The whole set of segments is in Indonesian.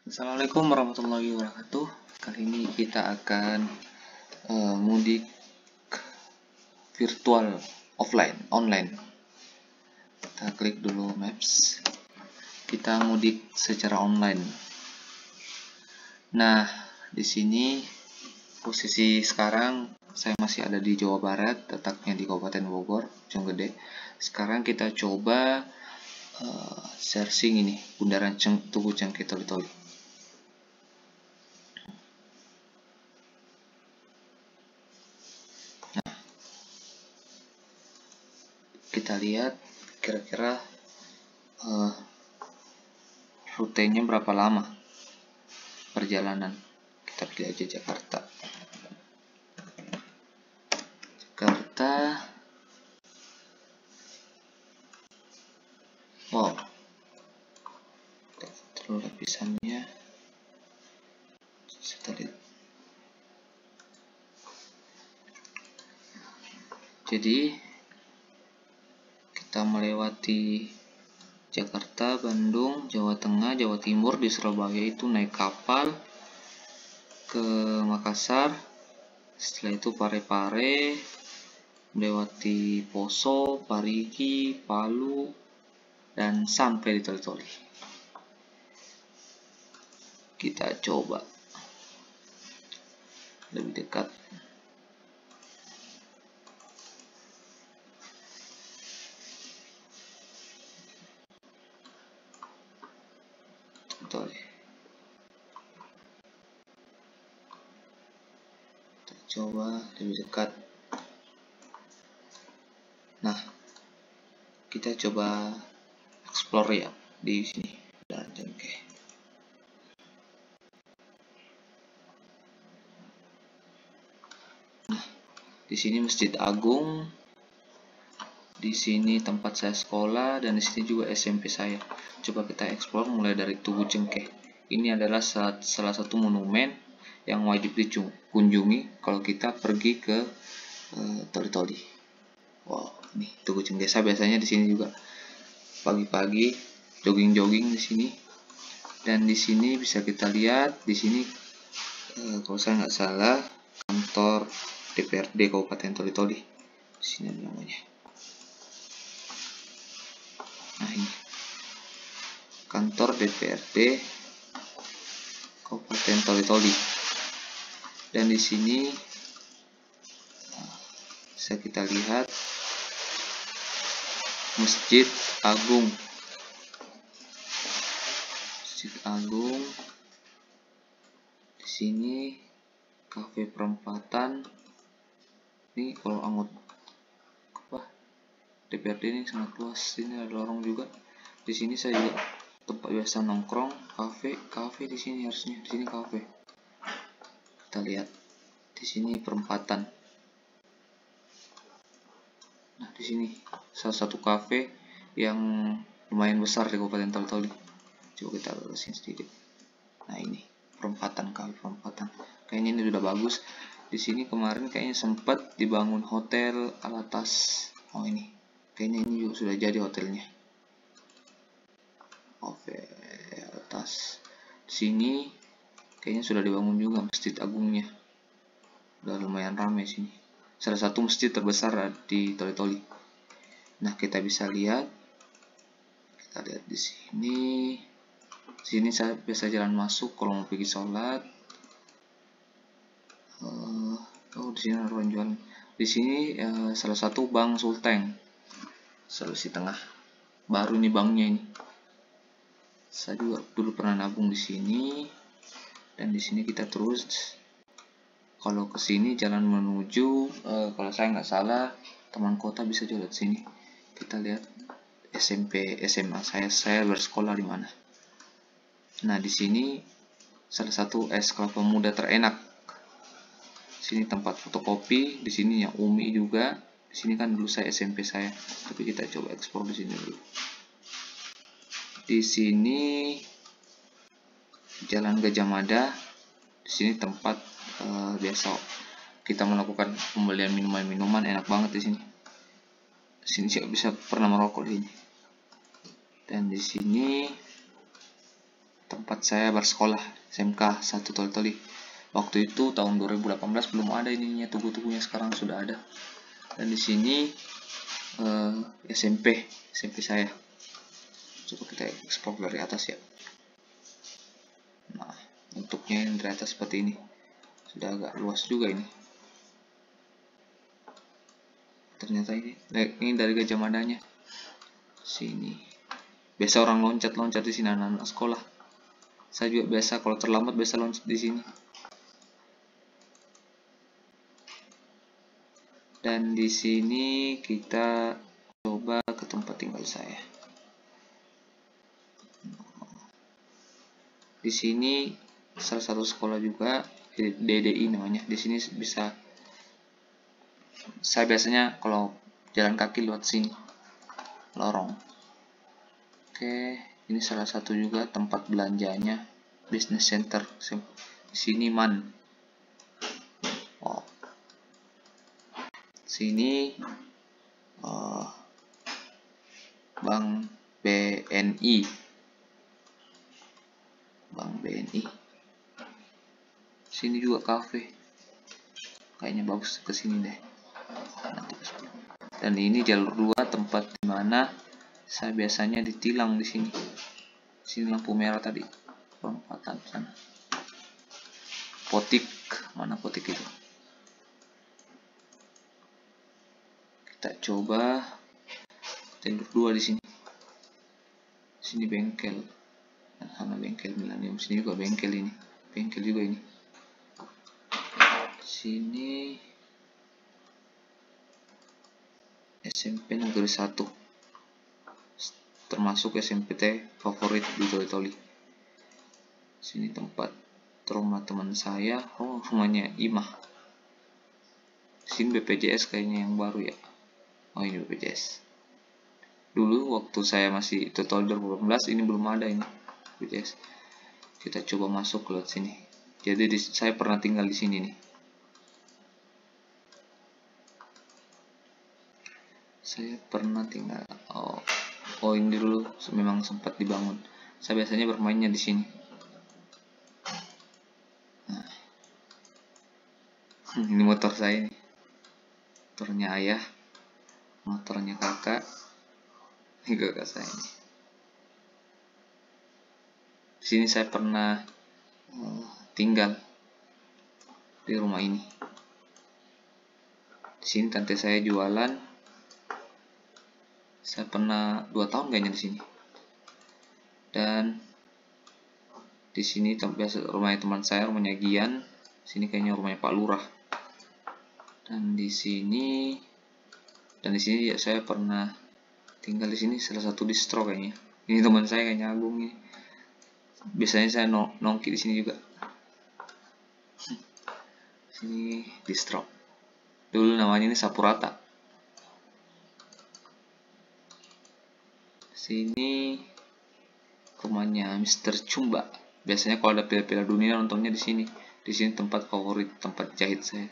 Assalamualaikum warahmatullahi wabarakatuh. Kali ini kita akan mudik virtual online. Kita klik dulu Maps. Kita mudik secara online. Nah, di sini posisi sekarang saya masih ada di Jawa Barat, letaknya di Kabupaten Bogor, Bojonggede. Sekarang kita coba searching ini, Bundaran Tugu Cengkeh Toli-Toli. Kita lihat kira-kira rutenya berapa lama perjalanan. Kita pilih aja Jakarta. Wow, terlalu lapisannya. Kita lihat. Jadi kita melewati Jakarta, Bandung, Jawa Tengah, Jawa Timur, di Surabaya itu naik kapal ke Makassar. Setelah itu Parepare, melewati Poso, Parigi, Palu, dan sampai di Toli-Toli. Kita coba lebih dekat. Kita coba lebih dekat. Nah, kita coba explore ya di sini. Bundaran Cengkeh. Nah, di sini Masjid Agung. Di sini tempat saya sekolah, dan di sini juga SMP saya. Coba kita explore mulai dari Tugu Cengkeh. Ini adalah salah satu monumen yang wajib dikunjungi kalau kita pergi ke Toli-Toli. Wow, nih Tugu Cengkeh. Saya biasanya di sini juga pagi-pagi jogging di sini. Dan di sini bisa kita lihat di sini kalau saya nggak salah kantor DPRD Kabupaten Toli-Toli. Di sini namanya. Nah, ini kantor DPRD Kabupaten Toli-Toli. Dan di sini bisa kita lihat Masjid Agung. Masjid Agung. Di sini kafe perempatan. Ini kalau DPRD ini sangat luas. Ini ada lorong juga. Di sini saya juga tempat biasa nongkrong, kafe di sini harusnya. Di sini kafe. Kita lihat di sini perempatan. Nah, di sini salah satu kafe yang lumayan besar di Kabupaten Toli-Toli. Coba kita lurusin sedikit. Nah, ini perempatan, kafe perempatan. Kayaknya ini sudah bagus. Di sini kemarin kayaknya sempat dibangun hotel Alatas. Oh, ini. Kayaknya ini juga sudah jadi hotelnya. Oke, atas. Di sini kayaknya sudah dibangun juga Masjid Agungnya. Udah lumayan ramai sini. Salah satu masjid terbesar di Toli-Toli. Nah, kita bisa lihat. Kita lihat di sini. Di sini saya biasa jalan masuk kalau mau pergi sholat. Oh, di sini ada orang jualan. Di sini salah satu Bank Sulteng, Sulawesi Tengah. Baru ini banknya ini. Saya juga dulu pernah nabung di sini. Dan di sini kita terus, kalau ke sini jalan menuju, kalau saya nggak salah Taman Kota bisa juga di sini. Kita lihat SMP, SMA saya bersekolah di mana. Nah, di sini salah satu es kelapa muda terenak. Di sini tempat fotokopi. Di sini yang Umi juga. Di sini kan dulu saya SMP saya. Tapi kita coba eksplor di sini dulu. Di sini Jalan Gajah Mada. Di sini tempat biasa kita melakukan pembelian minuman, enak banget di sini. Di sini sih bisa pernah merokok di sini. Dan di sini tempat saya bersekolah, SMK 1 Toli-Toli. Waktu itu tahun 2018 belum ada ininya, tugu-tugunya, sekarang sudah ada. Dan di sini SMP saya. Coba kita ekspor dari atas ya. Nah, bentuknya yang dari atas seperti ini. Sudah agak luas juga ini. Ternyata ini dari Gajah Madanya. Sini. Biasa orang loncat-loncat di sini, anak-anak sekolah. Saya juga biasa kalau terlambat biasa loncat di sini. Dan di sini kita coba ke tempat tinggal saya. Di sini salah satu sekolah juga, DDI namanya. Di sini bisa, saya biasanya kalau jalan kaki lewat sini, lorong. Oke, ini salah satu juga tempat belanjanya, business center. Di sini MAN. Oh. Sini Bank BNI. Sini juga cafe. Kayaknya bagus, ke sini deh. Dan ini jalur 2, tempat dimana saya biasanya ditilang di sini. Sini lampu merah tadi. Perempatan sana. Potik, mana potik itu? Kita coba jalur 2 di sini. Sini bengkel. Sama bengkel Millennium. Sini juga bengkel ini. Bengkel juga ini. Sini SMP Negeri 1, termasuk SMP favorit di Toli-Toli. Sini tempat rumah teman saya. Oh, rumahnya Imah. Sini BPJS kayaknya yang baru ya. Oh, ini BPJS. Dulu waktu saya masih total 2018 ini belum ada ini BPJS. Kita coba masuk lewat sini. Jadi saya pernah tinggal di sini nih. Saya pernah tinggal. Oh ini dulu memang sempat dibangun. Saya biasanya bermainnya di sini. Nah. Ini motor saya nih. Motornya ayah, motornya kakak. Ini kakak saya nih. Di sini saya pernah tinggal di rumah ini. Di sini tante saya jualan. Saya pernah 2 tahun kayaknya di sini. Dan di sini biasa rumahnya teman saya, rumahnya Gian. Sini kayaknya rumahnya Pak Lurah. Dan di sini ya saya pernah tinggal di sini, salah satu distro kayaknya. Ini teman saya kayaknya Agung nih. Biasanya saya nongki di sini juga. Sini distro. Dulu namanya ini Sapurata. Sini rumahnya Mr. Chumba. Biasanya kalau ada Piala Dunia nontonnya di sini. Di sini tempat favorit, tempat jahit saya.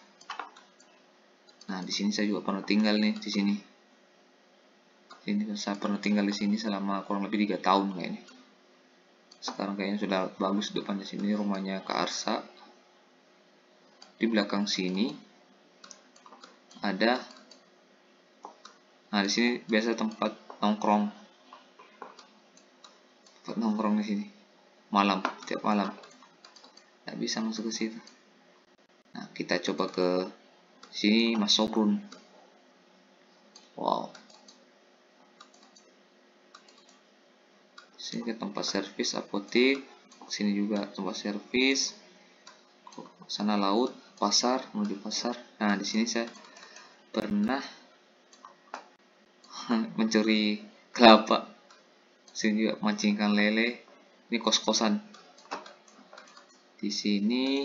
Nah, di sini saya juga pernah tinggal nih di sini. Ini saya pernah tinggal di sini selama kurang lebih 3 tahun kayaknya. Sekarang kayaknya sudah bagus depannya. Sini rumahnya Kak Arsa. Di belakang sini ada. Nah, di sini biasa tempat nongkrong. Nongkrong di sini malam, tiap malam. Nggak bisa masuk ke situ. Nah, kita coba ke sini, Mas Sobrun. Wow. Sini ke tempat servis apotik. Sini juga tempat servis. Sana laut, pasar, menuju pasar. Nah, di sini saya pernah mencuri kelapa. Sini juga mancing ikan lele. Ini kos-kosan. Di sini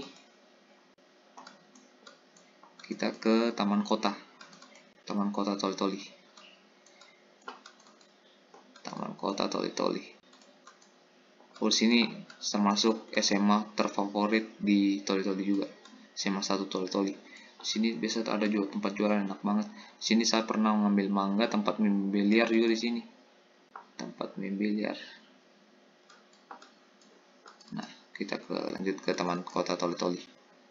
kita ke Taman Kota Toli-Toli. Taman Kota Toli-Toli. Oh, sini termasuk SMA terfavorit di Toli-Toli juga. SMA 1 Toli-Toli. Di sini biasa ada juga tempat jualan enak banget. Di sini saya pernah mengambil mangga, tempat main biliar juga di sini. Tempat main biliar. kita lanjut ke Taman Kota Toli-Toli.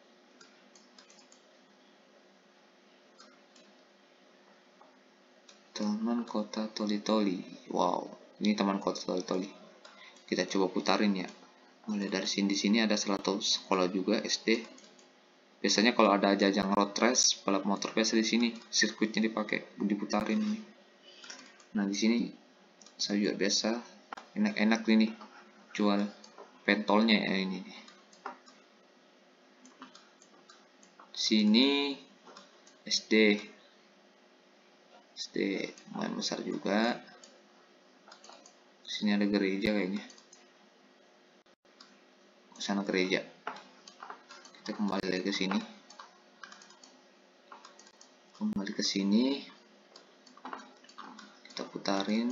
Taman Kota Toli-Toli. Wow, ini Taman Kota Toli-Toli. Kita coba putarin ya. Mulai dari sini. Di sini ada salah satu sekolah juga, SD. Biasanya kalau ada ajang road race, balap motor biasa di sini sirkuitnya diputarin nih. Nah, di sini saya juga biasa enak-enak ini jual pentolnya ya ini. Sini SD lumayan besar juga. Sini ada gereja kayaknya. Sana gereja. Kita kembali lagi ke sini. Kita putarin.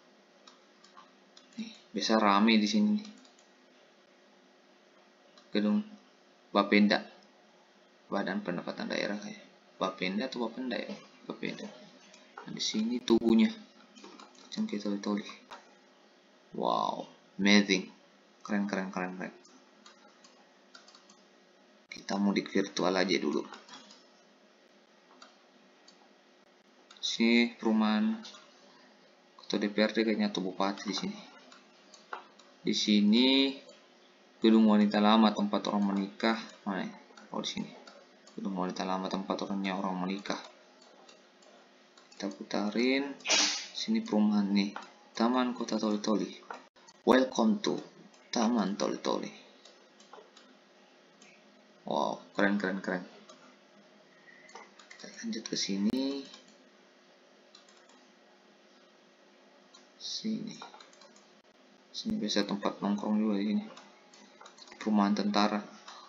Nih, biasa rame di sini nih. Gedung Bapenda. Badan Pendapatan Daerah kayak. Bapenda atau Bapenda ya? Bapenda. Nah, di sini tubuhnya. Cengkeh Toli-Toli. Wow, amazing. Keren. Kita mudik virtual aja dulu. Sini perumahan Ketua DPRD kayaknya atau Bupati di sini. Di sini gedung wanita lama tempat orang menikah. Mana ya? Oh, di sini. Gedung wanita lama tempat orang menikah. Kita putarin. Sini perumahan nih. Taman Kota Toli-Toli. Welcome to Taman Toli-Toli. Wow, keren. Kita lanjut ke sini. Sini biasa tempat nongkrong juga di sini. Perumahan tentara.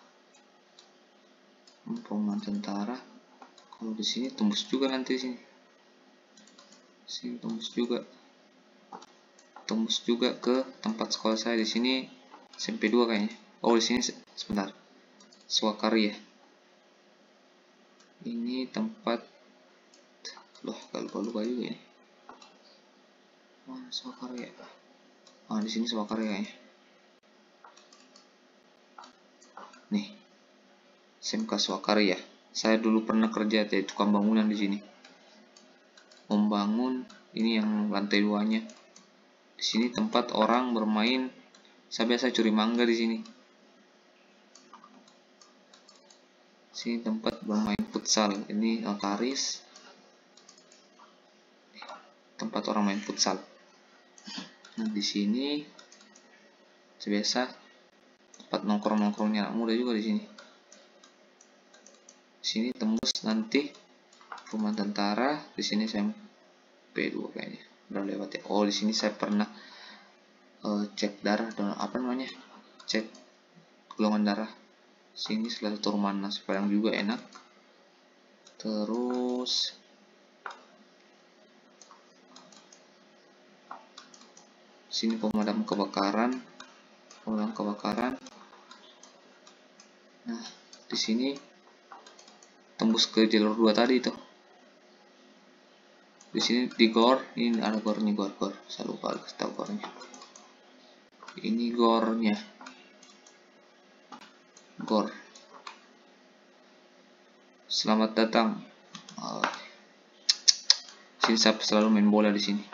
Kalau di sini tembus juga nanti sini. Tembus juga ke tempat sekolah saya di sini SMP 2 kayaknya. Oh, di sini sebentar. Swakarya. Ini tempat lupa juga ini. Mana Swakarya? Di sini Swakarya kayaknya. Nih. SMK Swakarya. Saya dulu pernah kerja jadi tukang bangunan di sini. Membangun ini yang lantai 2-nya. Di sini tempat orang bermain. Saya biasa curi mangga di sini. Sini tempat bermain futsal. Ini notaris. Tempat orang main futsal. Nah, di sini biasa tempat nongkrongnya anak muda juga di sini. Di sini tembus nanti perumahan tentara. Di sini SMP 2 kayaknya. Udah lewat ya. Oh, di sini saya pernah cek darah dan cek golongan darah. Sini salah satu rumah nasi padang juga enak. Terus sini pemadam kebakaran. Nah, di sini tembus ke jalur 2 tadi itu. Di sini di gor, ini ada gornya, gor. Saya lupa kasih tahu gornya. Ini gornya. Gor. Selamat datang. Sini saya selalu main bola di sini.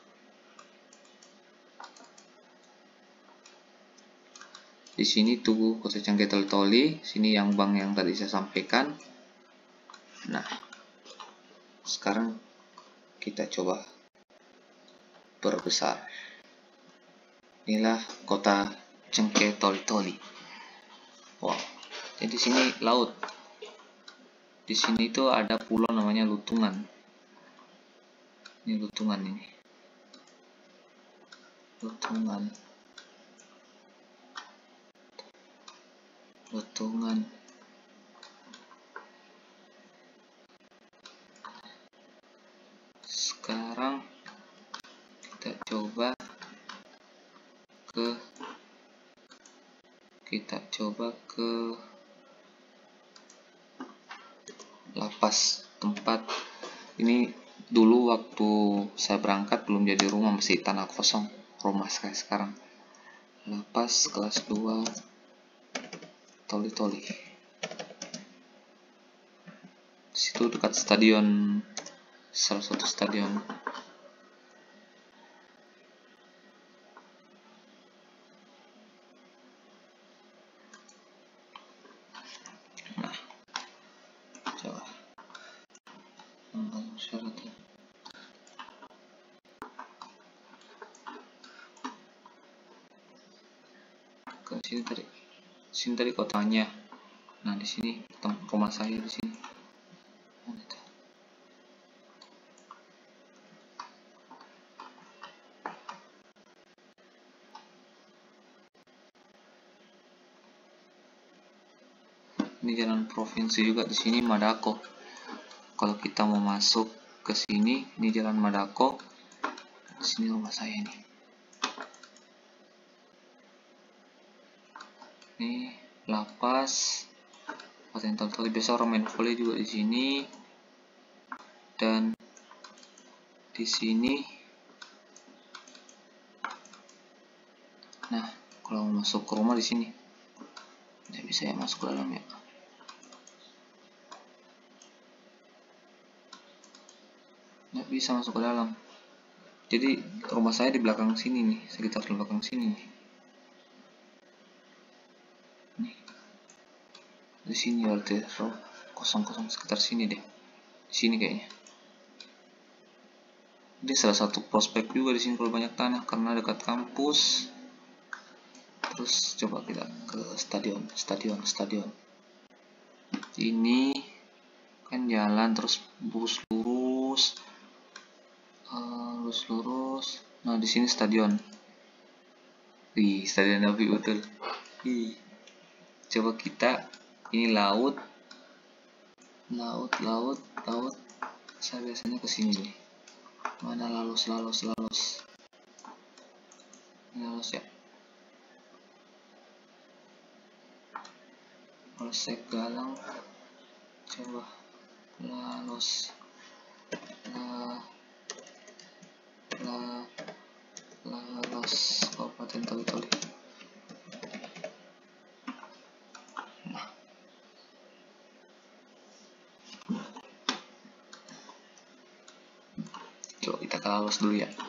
Di sini Tugu Kota Cengkeh Toli-Toli. Sini yang bank yang tadi saya sampaikan. Nah, sekarang kita coba perbesar. Inilah Kota Cengkeh Toli-Toli. Wow, jadi di sini laut. Di sini itu ada pulau namanya Lutungan. Ini Lutungan ini. Lutungan. Sekarang kita coba ke lapas tempat ini. Dulu waktu saya berangkat belum jadi rumah, masih tanah kosong, rumah saya sekarang. Lapas kelas 2 Toli-Toli. Situ dekat stadion, salah satu stadion. Nah, coba syaratnya. Ke sini tadi kotanya. Nah, di sini rumah saya di sini. Ini jalan provinsi juga, di sini Madako. Kalau kita mau masuk ke sini, ini jalan Madako. Di sini rumah saya nih. Ini lapas. Toli biasa orang main volley juga di sini. Dan di sini. Nah, kalau mau masuk ke rumah di sini. Nggak bisa ya masuk ke dalam ya. Nggak bisa masuk ke dalam. Jadi rumah saya di belakang sini nih, sekitar di belakang sini nih. Nih. Di sini berarti kosong-kosong sekitar sini deh. Di sini kayaknya. Ini salah satu prospek juga di sini kalau banyak tanah karena dekat kampus. Terus coba kita ke stadion. Ini kan jalan terus lurus. Nah, di sini stadion. Stadion Nabi betul. Coba kita, ini laut. Saya biasanya ke sini nih. Mana lalos ya. Polsek Galang. Coba lalos. Kabupaten Toli-Toli. Nah. Coba kita ke Lalos dulu ya.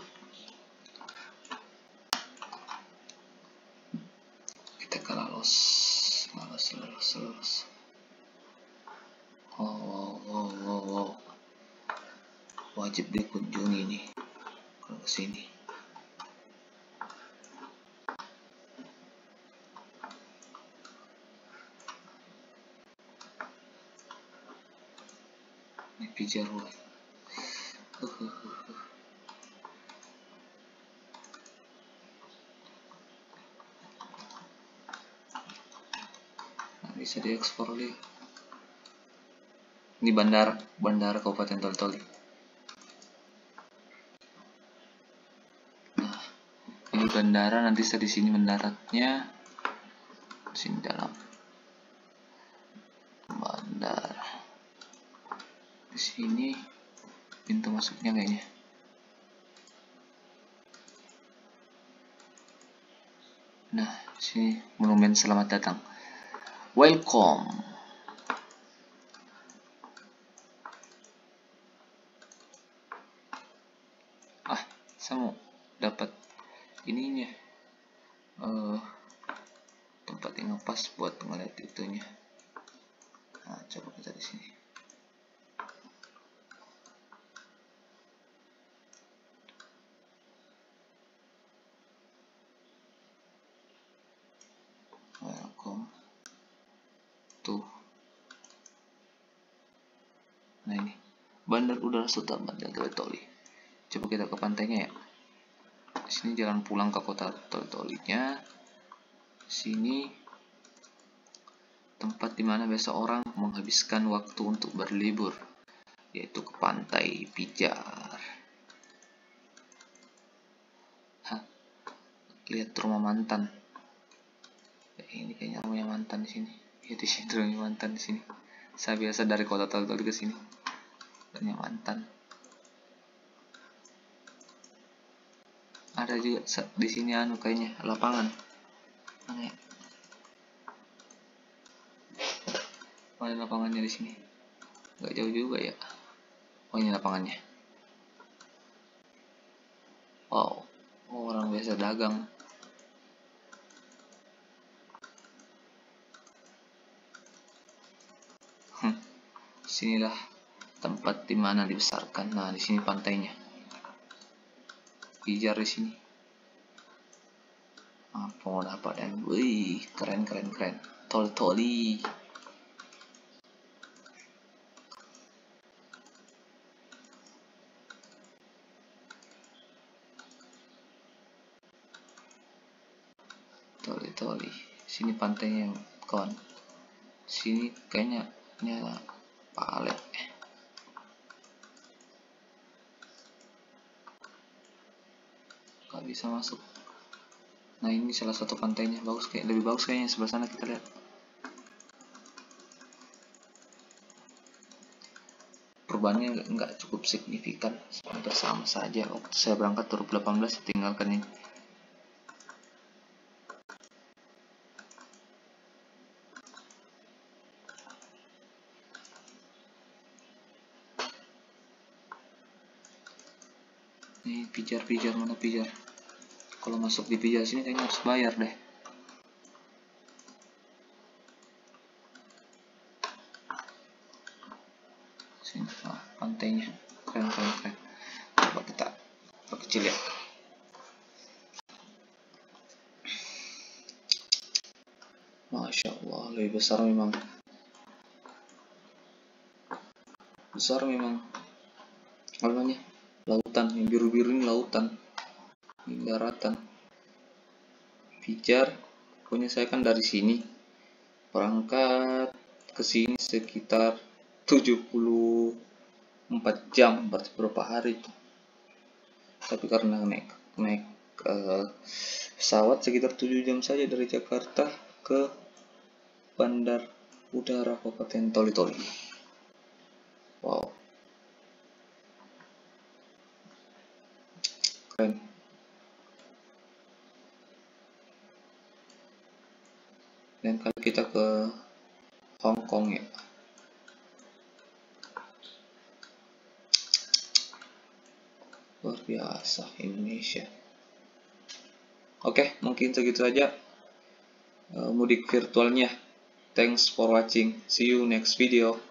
Kita ke Lalos. Wow. Wajib dikunjungi nih kalau kesini. Ini Pijarwa. Nah, bisa diekspor deh. Ini bandara Kabupaten Toli-Toli. Nah, ini bandara, nanti saya di sini mendaratnya. Di sini dalam bandara. Di sini pintu masuknya kayaknya. Nah, di sini monumen selamat datang. Welcome. Saya mau dapat ininya, tempat yang pas buat ngeliat itunya. Nah, coba kita di sini. Welcome tuh. Nah, ini Bandar Udara Sultan Bandar Toli-Toli. Coba kita ke pantainya ya. Di sini jalan pulang ke kota Toli-Tolinya. Sini tempat dimana biasa orang menghabiskan waktu untuk berlibur, yaitu ke pantai Pijar. Lihat rumah mantan. Ini kayaknya rumahnya mantan di sini. Ya, di sini rumahnya mantan di sini. Saya biasa dari kota Toli-Toli ke sini. Rumahnya mantan. Ada juga di sini kayaknya lapangan. Mana ya? Mana lapangannya di sini? Nggak jauh juga ya. Oh, ini lapangannya. Wow, orang biasa dagang. Sinilah tempat dimana dibesarkan. Nah, di sini pantainya. Pijar di sini. Apa mau dapat dan wih, keren. Toli. Sini pantainya kawan. Sini kayaknya nyala palet. Gak bisa masuk. Nah, ini salah satu pantainya, lebih bagus kayaknya sebelah sana. Kita lihat. Perubahannya nggak cukup signifikan, hampir sama saja. Waktu saya berangkat 2018 tinggalkan ini. Ini pijar, mana pijar? Kalau masuk di pijar sini kayaknya harus bayar deh. Sini, pantainya keren. Coba kita perkecil ya. Masya Allah, lebih besar memang. Apa namanya? Lautan, yang biru-biru ini lautan. Ini daratan. Pijar, pokoknya saya kan dari sini berangkat ke sini sekitar 74 jam, berarti berapa hari itu. Tapi karena naik pesawat sekitar 7 jam saja dari Jakarta ke Bandar Udara Kabupaten Toli. Wow, keren. Dan kali kita ke Hong Kong ya. Luar biasa Indonesia. Oke, mungkin segitu saja mudik virtualnya. Thanks for watching. See you next video.